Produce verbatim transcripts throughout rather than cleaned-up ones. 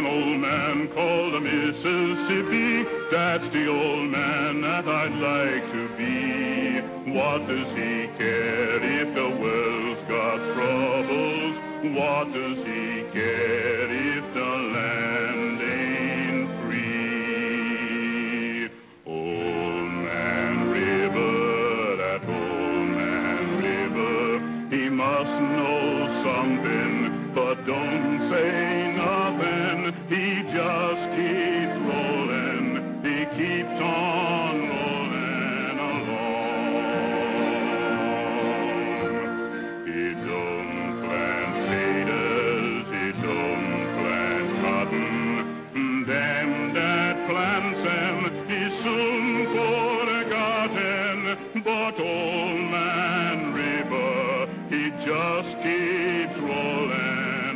an old man called the Mississippi. That's the old man that I'd like to be. What does he care if the world's got troubles? What does he care if the land ain't free? Old Man River, that old man River, he must know something, but don't say nothing. He just keeps rolling, he keeps on rolling along. He don't plant potatoes, he don't plant cotton. Them that plants them, he's soon forgotten. But old Man River, he just keeps rolling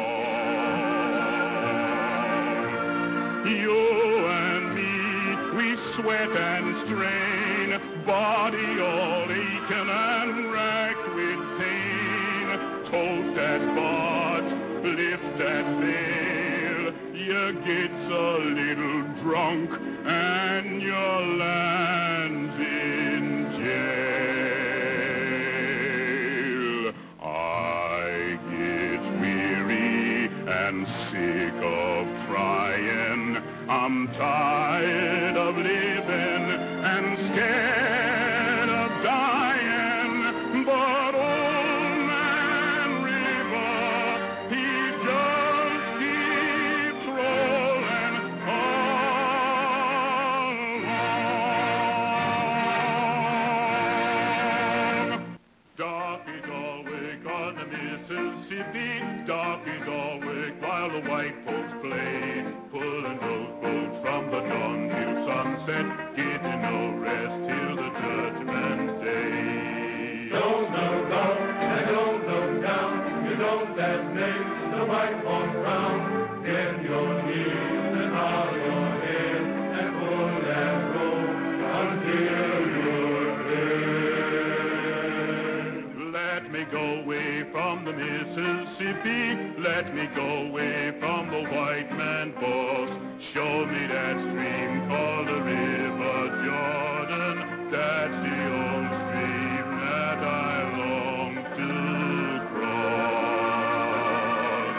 along. You and me, we sweat and strain, body all aching and racked with pain. Tote that barge, lift that bale, you get a little drunk and your land's in jail. I get weary and sick of trying. I'm tired of living and scared of dying. But old Man River, he just keeps rolling along. Dark is always on the Mississippi. Dark is always while the white folks play, pulling those boats from the dawn till sunset, getting no rest till the judgment day. Don't look up and don't look down. You don't that name the white on brown. Get your knees and bow your head and pull that rope until you're dead. Let me go away from the Mississippi. Let me go away from the white man boss. Show me that stream called the River Jordan. That's the old stream that I long to cross.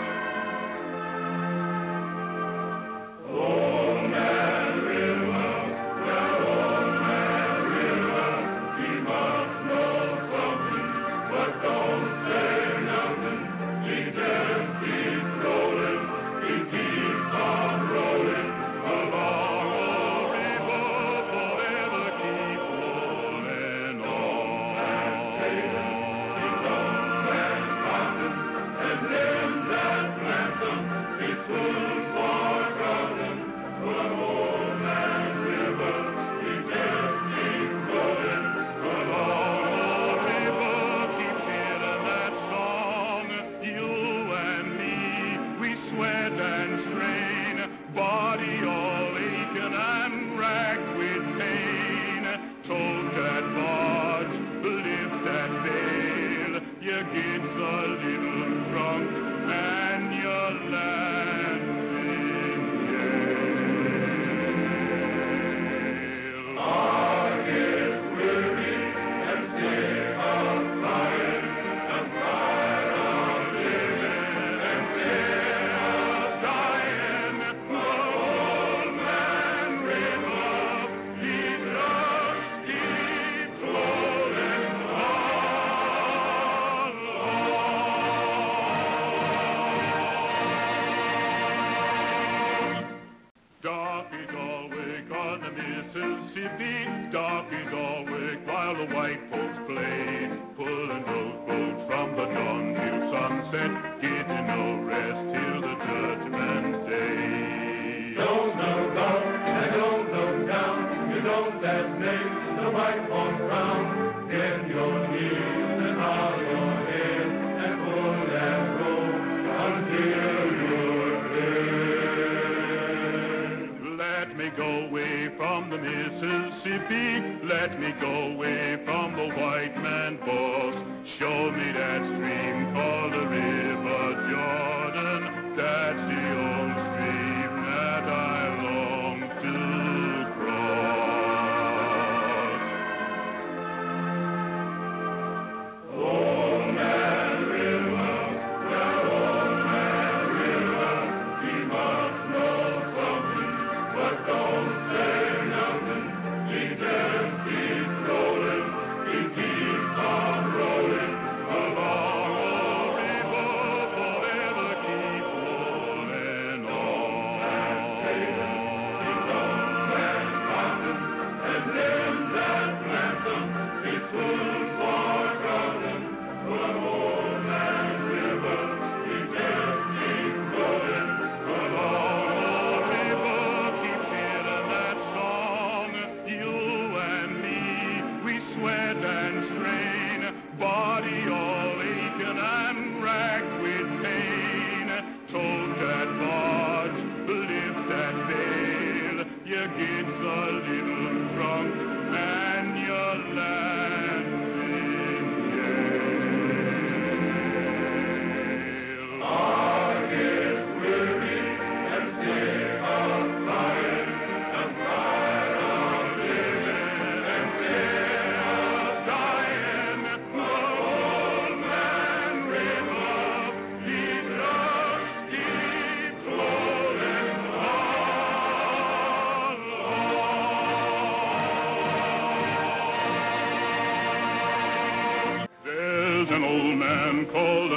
Old Man River, that old Man River, he must know something, but don't say nothing. He just keeps rolling, he keeps on rolling along. Oh, river forever keep rolling on. He don't plant cotton, and them that plant them, he soon forgotten. But old Man River, he just keeps rolling along. Oh, river keep hearing that song. You and me, we sweat and strain, body all aching and racked with pain. Tote that barge, lift that bale, you get a little drunk and your land's in jail. I get weary and sick of flying, and tired of living and scared of dying. But old Man River, he just keeps rolling along. Dark is always on the Mississippi. Dark is always while the white folks play, pulling those boats from the dawn till sunset, getting no rest till the judgment day. Don't look up and don't look down. You don't that name the white on brown. Get your knees and bow your head and pull that rope until you're dead. Let me go away from the Mississippi. Let me go away from the white man boss. Show me that stream called the River Jordan. That's the old stream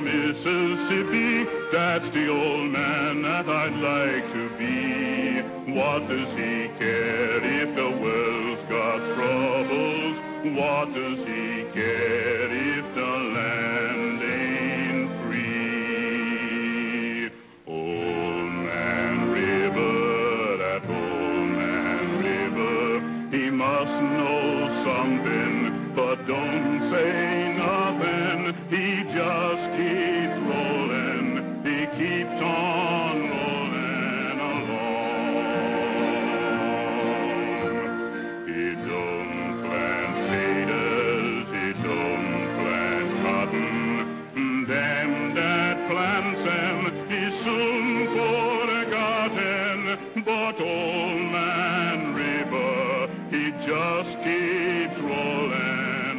Mississippi, that's the old man that I'd like to be. What does he care if the world's got troubles? What does he care if the land ain't free? Old Man River, that old man River, he must know something, but don't say nothing. He just keeps rolling, he keeps on rolling along. He don't plant potatoes, he don't plant cotton. Them that plants them, he's soon forgotten. But old Man River, he just keeps rolling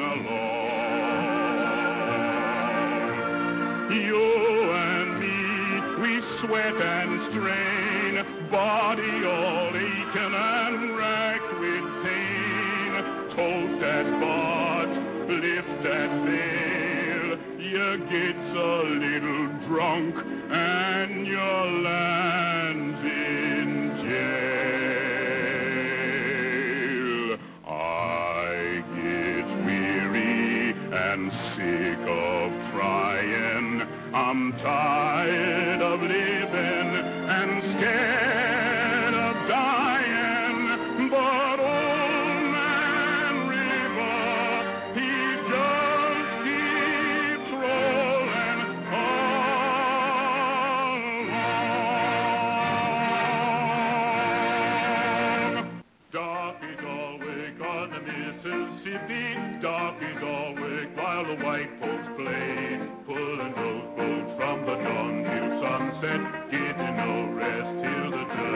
along. You and me, we sweat and strain, body all aching and racked with pain. Tote that barge, lift that bale, you get a little drunk and your land's in jail. I get weary and sick of trying. I'm tired of living and scared of dying. But old Man River, he just keeps rolling along. Dark is always on the Mississippi, dark is always while the white folks play, pulling those boats from the dawn till sunset, getting no rest till the